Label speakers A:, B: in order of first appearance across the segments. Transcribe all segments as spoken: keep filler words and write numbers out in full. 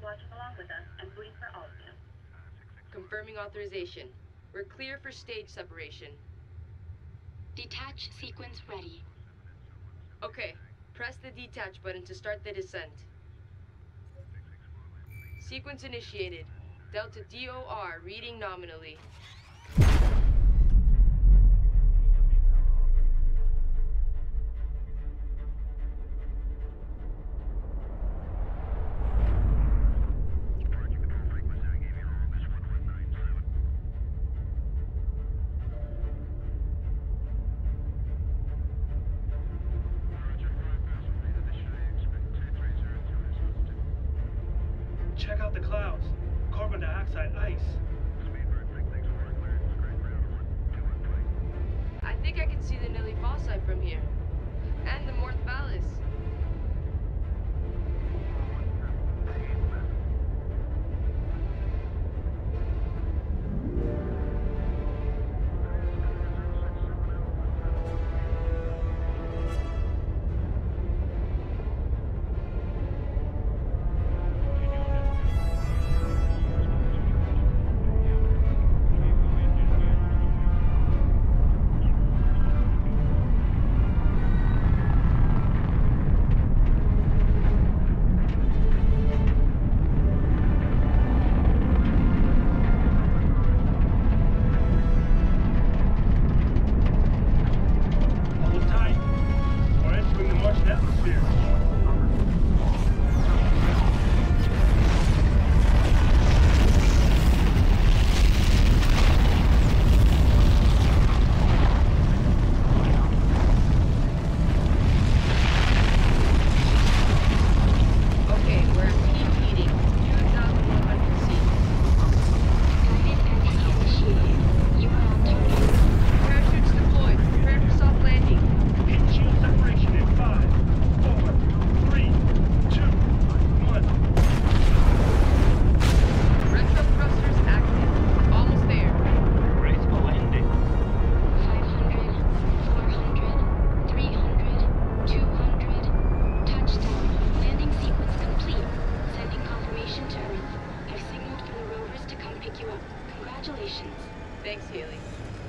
A: watching along with us and rooting for all of you.
B: Confirming authorization. We're clear for stage separation.
C: Detach sequence ready.
B: Okay, press the detach button to start the descent. Sequence initiated. Delta D O R reading nominally.
D: Check out the clouds. Carbon dioxide ice.
B: I think I can see the Nili Fossae from here. And the Morth Vallis.
D: Hold tight. We're entering the Martian atmosphere.
B: Okay, we're at peak heating. two thousand one hundred C.
C: Guided entry initiated. You are on target.
B: Parachutes deployed. Prepare for soft landing.
D: Hit shield separation in five, four, three, two, one.
B: Retro thrusters active. Almost there.
D: Graceful landing.
C: five hundred, four hundred, three hundred, two hundred. Touchdown. Landing sequence complete. Sending confirmation to Earth. I've signaled for the rovers to come pick you up. Congratulations.
B: Thanks, Haley.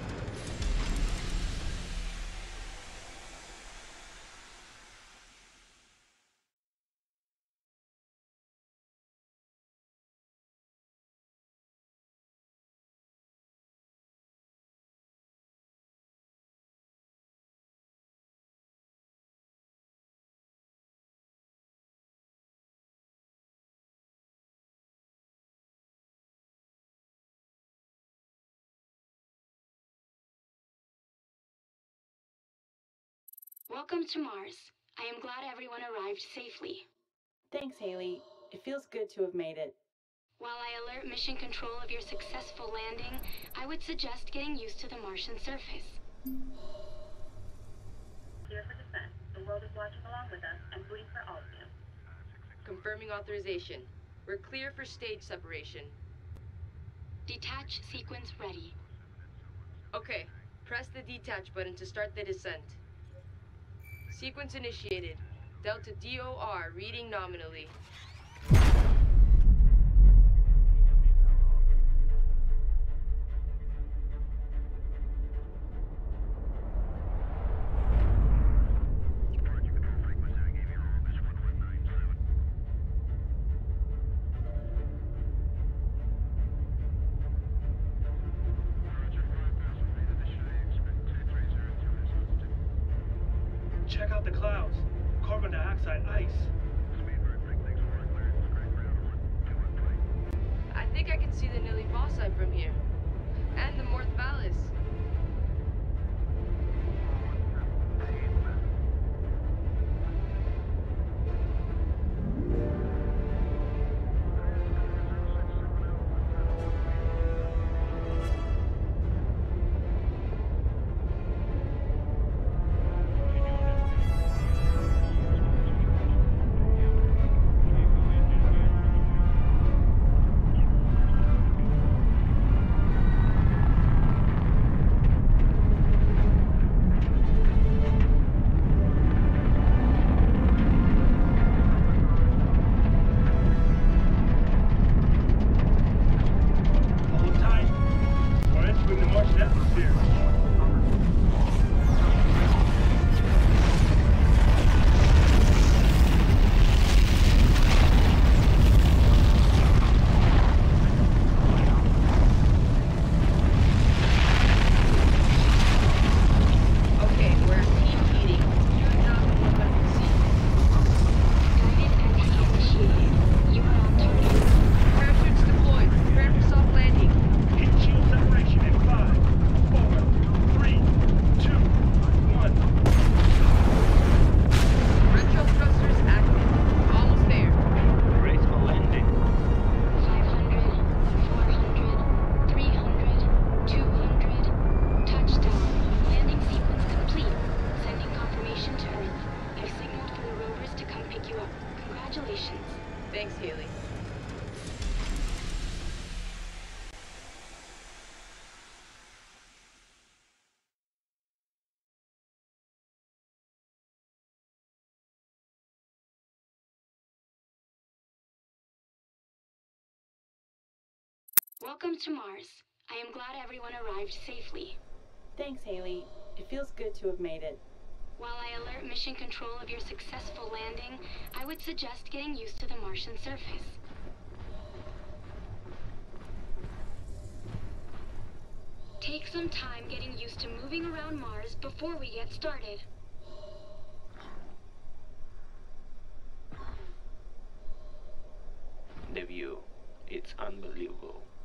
C: Welcome to Mars. I am glad everyone arrived safely.
E: Thanks, Haley. It feels good to have made it.
C: While I alert mission control of your successful landing, I would suggest getting used to the Martian surface.
A: Clear for descent. The world is watching along with us and rooting for all of you.
B: Confirming authorization. We're clear for stage separation.
C: Detach sequence ready.
B: Okay, press the detach button to start the descent. Sequence initiated. Delta D O R reading nominally.
D: Check out the clouds. Carbon dioxide ice.
B: I think I can see the Nili Fossae from here. And the Morth Vallis.
C: Congratulations.
B: Thanks, Haley.
C: Welcome to Mars. I am glad everyone arrived safely.
E: Thanks, Haley. It feels good to have made it.
C: While I alert Mission Control of your successful landing, I would suggest getting used to the Martian surface. Take some time getting used to moving around Mars before we get started.
F: The view, it's unbelievable.